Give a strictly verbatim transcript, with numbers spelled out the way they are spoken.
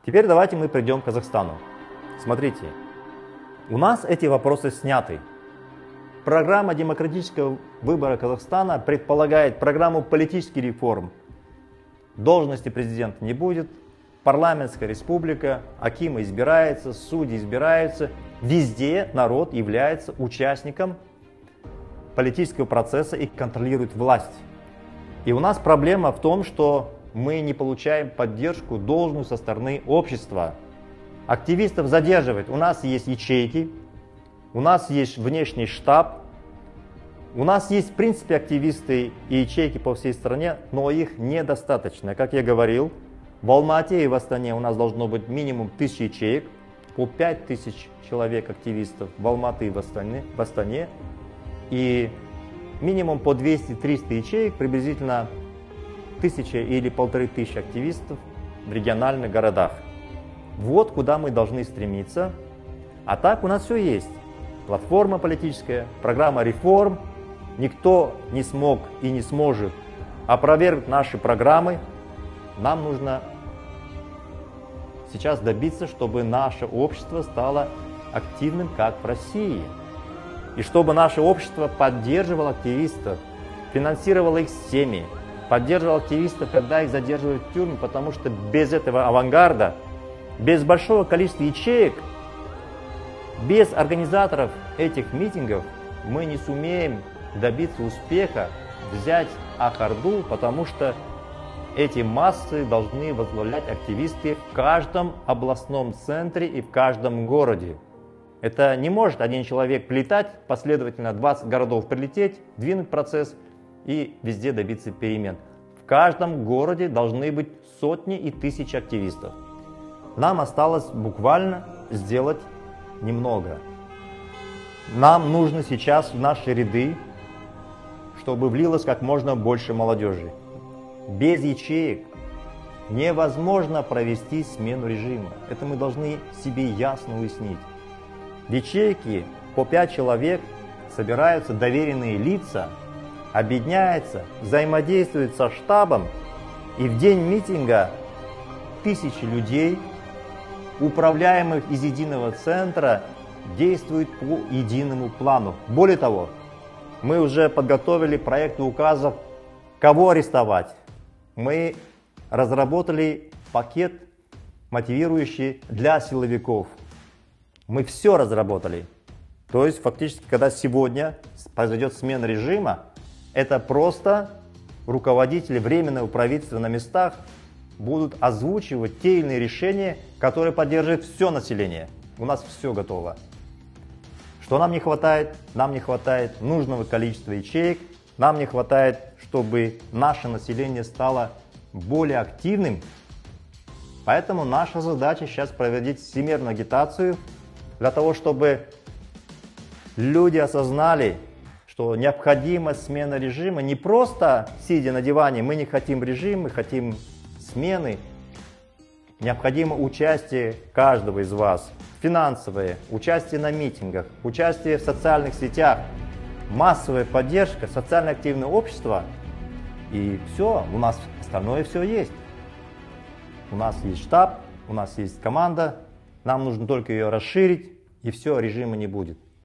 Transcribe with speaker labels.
Speaker 1: Теперь давайте мы придем к Казахстану. Смотрите, у нас эти вопросы сняты. Программа демократического выбора Казахстана предполагает программу политических реформ. Должности президента не будет, парламентская республика, акимы избираются, судьи избираются. Везде народ является участником политического процесса и контролирует власть. И у нас проблема в том, что мы не получаем поддержку должную со стороны общества. Активистов задерживают. У нас есть ячейки, у нас есть внешний штаб, у нас есть в принципе активисты и ячейки по всей стране, но их недостаточно. Как я говорил, в Алмате и в Астане у нас должно быть минимум тысяча ячеек, по пять тысяч человек активистов в Алмате и в Астане, в Астане и минимум по двести-триста ячеек, приблизительно тысяча или полторы тысячи активистов в региональных городах. Вот куда мы должны стремиться. А так у нас все есть. Платформа политическая, программа реформ. Никто не смог и не сможет опровергнуть наши программы. Нам нужно сейчас добиться, чтобы наше общество стало активным, как в России. И чтобы наше общество поддерживало активистов, финансировало их семьи, поддерживало активистов, когда их задерживают в тюрьме, потому что без этого авангарда, без большого количества ячеек, без организаторов этих митингов мы не сумеем добиться успеха, взять Ах-Орду, потому что эти массы должны возглавлять активисты в каждом областном центре и в каждом городе. Это не может один человек прилетать, последовательно двадцать городов прилететь, двинуть процесс и везде добиться перемен. В каждом городе должны быть сотни и тысячи активистов. Нам осталось буквально сделать немного. Нам нужно сейчас в наши ряды, чтобы влилось как можно больше молодежи. Без ячеек невозможно провести смену режима. Это мы должны себе ясно уяснить. В ячейке по пять человек собираются доверенные лица, объединяются, взаимодействуют со штабом, и в день митинга тысячи людей, управляемых из единого центра, действуют по единому плану. Более того, мы уже подготовили проекты указов, кого арестовать. Мы разработали пакет, мотивирующий для силовиков. Мы все разработали. То есть, фактически, когда сегодня произойдет смена режима, это просто руководители Временного правительства на местах будут озвучивать те или иные решения, которые поддерживают все население. У нас все готово. Что нам не хватает? Нам не хватает нужного количества ячеек, нам не хватает, чтобы наше население стало более активным. Поэтому наша задача сейчас проводить всемирную агитацию, для того, чтобы люди осознали, что необходима смена режима, не просто сидя на диване, мы не хотим режим, мы хотим смены. Необходимо участие каждого из вас, финансовое, участие на митингах, участие в социальных сетях, массовая поддержка, социально активное общество. И все, у нас остальное все есть. У нас есть штаб, у нас есть команда, нам нужно только ее расширить, и все, режима не будет.